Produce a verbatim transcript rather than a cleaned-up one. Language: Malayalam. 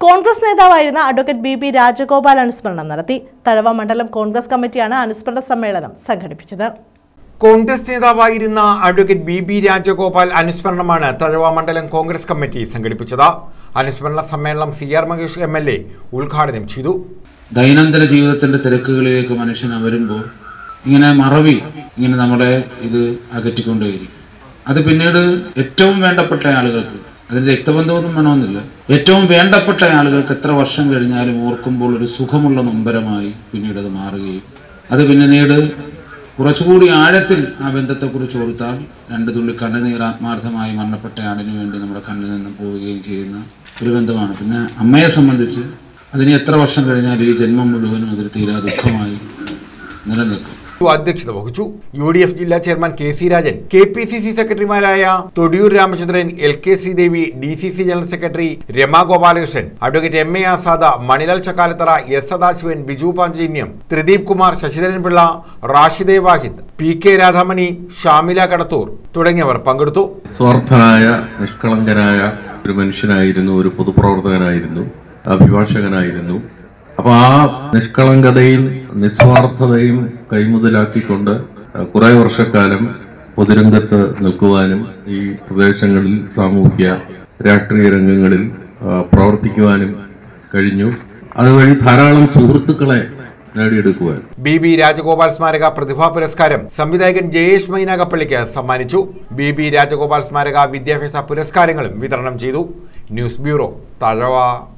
കോൺഗ്രസ് നേതാവായിരുന്ന അഡ്വക്കേറ്റ് ബി ബി രാജഗോപാൽ അനുസ്മരണം നടത്തി. തഴവ മണ്ഡലം കോൺഗ്രസ് കമ്മിറ്റിയാണ് അനുസ്മരണ സമ്മേളനം സംഘടിപ്പിച്ചത്. കോൺഗ്രസ് നേതാവായിരുന്ന അഡ്വക്കേറ്റ് ബി ബി രാജഗോപാൽ അനുസ്മരണമാണ് തഴവ മണ്ഡലം കോൺഗ്രസ് കമ്മിറ്റി സംഘടിപ്പിച്ചത്. അനുസ്മരണ സമ്മേളനം C R Mahesh M L A ഉദ്ഘാടനം ചെയ്തു. ദൈനംദിന ജീവിതത്തിന്റെ തിരക്കുകളിലേക്ക് മനുഷ്യൻ വരുമ്പോൾ ഇങ്ങനെ മറവി ഇങ്ങനെ നമ്മളെ ഇത് അകറ്റിക്കൊണ്ടേയിരിക്കും. അത് പിന്നീട് ഏറ്റവും വേണ്ടപ്പെട്ട ആളുകൾക്ക്, അതിന്റെ രക്തബന്ധമൊന്നും വേണമെന്നില്ല, ഏറ്റവും വേണ്ടപ്പെട്ട ആളുകൾക്ക് എത്ര വർഷം കഴിഞ്ഞാലും ഓർക്കുമ്പോൾ ഒരു സുഖമുള്ള നൊമ്പരമായി പിന്നീട് അത് മാറുകയും അത് പിന്നീട് കുറച്ചുകൂടി ആഴത്തിൽ ആ ബന്ധത്തെക്കുറിച്ച് ഓർത്താൽ രണ്ട് തുള്ളി കണ്ണുനീർ ആത്മാർത്ഥമായി മരണപ്പെട്ട ആളിന് വേണ്ടി നമ്മുടെ കണ്ണിൽ നിന്ന് പോവുകയും ചെയ്യുന്ന ഒരു ബന്ധമാണ്. പിന്നെ അമ്മയെ സംബന്ധിച്ച് അതിന് എത്ര വർഷം കഴിഞ്ഞാൽ ഈ ജന്മം മുഴുവനും അതൊരു തീരാ ദുഃഖമായി നിലനിൽക്കും. അധ്യക്ഷത വഹിച്ചു. യു ഡി എഫ് ജില്ലാ chairman K C Rajan, K P C C സെക്രട്ടറിമാരായ Thodiyoor Ramachandran, L K Sreedevi, D C C general secretary Rama Gopalakrishnan, advocate M A Azad, Manilal Chakkalathara, S Sadasivan, Biju Panchinyam, Thrideep Kumar, Sasidharan Pillai, Rashid Wahid, P K Radhamani, Shamila Kadathoor തുടങ്ങിയവർ പങ്കെടുത്തു. സ്വാർത്ഥനായ നിഷ്കളങ്കനായ ഒരു മനുഷ്യനായിരുന്നു, ഒരു പൊതുപ്രവർത്തകനായിരുന്നു, അഭിഭാഷകനായിരുന്നു. അപ്പൊ ആ നിഷ്കളങ്കതയും നിസ്വാർത്ഥതയും കൈമുതലാക്കിക്കൊണ്ട് കുറെ വർഷക്കാലം പൊതുരംഗത്ത് നിൽക്കുവാനും ഈ പ്രദേശങ്ങളിൽ സാമൂഹ്യ രാഷ്ട്രീയ രംഗങ്ങളിൽ പ്രവർത്തിക്കുവാനും കഴിഞ്ഞു. അതുവഴി ധാരാളം സുഹൃത്തുക്കളെ നേടിയെടുക്കുവാൻ ബി ബി രാജഗോപാൽ സ്മാരക പ്രതിഭാ പുരസ്കാരം സംവിധായകൻ ജയേഷ് മൈനാഗപ്പള്ളിക്ക് സമ്മാനിച്ചു. ബി ബി രാജഗോപാൽ സ്മാരക വിദ്യാഭ്യാസ പുരസ്കാരങ്ങളും വിതരണം ചെയ്തു. News bureau, Thazhava.